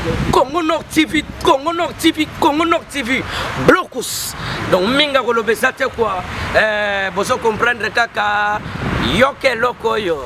Congo Nord TV, Congo Nord TV, Congo Nord TV, blocus. Donc minga kolobesa te quoi, bozo comprendre kaka yoke loko yo.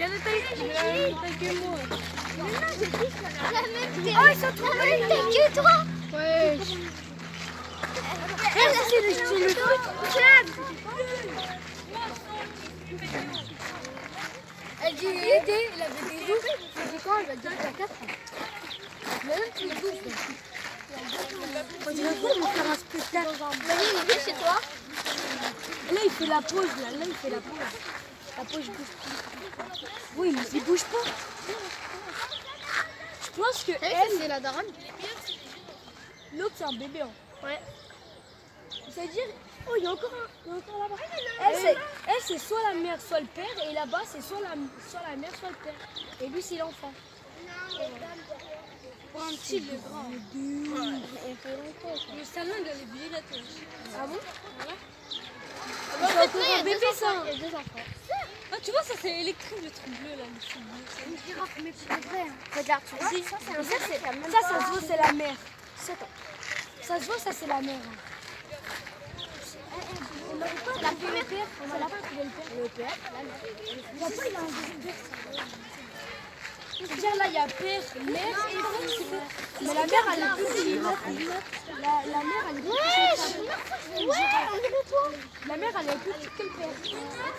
a la taille que moi. Oh, ils sont trop belles que toi. Ouais. C'est le truc. Elle dit aider, il avait des jours. Je dis quand elle va dire qu'il y a 4 ans. Mais même tous les 12. On dirait quoi, on va faire un spectacle. Il est chez toi. Là, il fait la pause. Là, il fait la pause. La pause bouge plus. Oui, mais il bouge pas. Je pense que elle, c'est la daronne. L'autre, c'est un bébé. Hein. Ouais. C'est-à-dire, oh, il y a encore là-bas. Elle, c'est soit la mère, soit le père. Et là-bas, c'est soit la mère, soit le père. Et lui, c'est l'enfant. Pour un petit, le grand. Le salon, il avait brillé la tête. Ah bon? Voilà. C'est encore un bébé, ça. Il y a 2 enfants. Ah, tu vois, ça c'est électrique, le truc bleu là. C'est une girafe, mais c'est vrai. Regarde, tu vois, ça se voit, c'est la mère. Ça se voit, ça c'est la mère. La première père, c'est la première père. Le père, la mère. Après, il a un deuxième père. C'est-à-dire là, il y a père, mère et fils. Mais la mère, elle est plus petite. La mère, elle est plus petite. Ouais, on dirait toi. La mère, elle est plus petite que le père.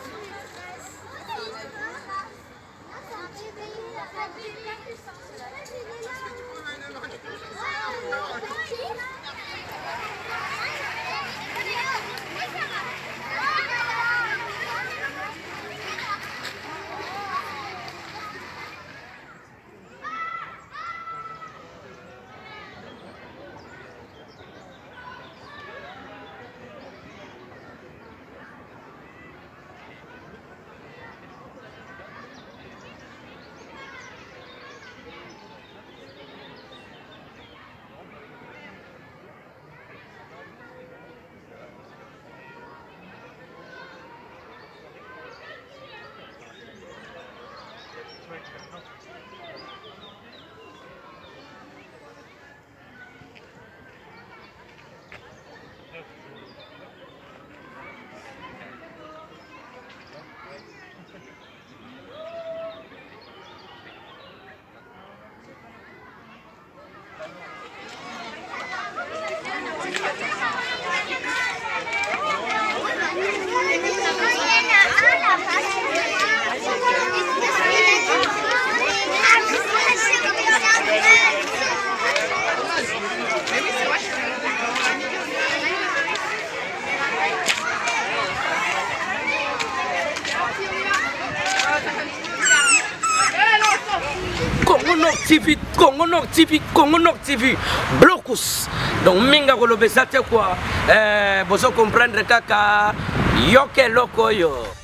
Congo Nord TV, Blocus. Donc minga ko lobesate quoi, boso comprendre kaka yoke loko yo.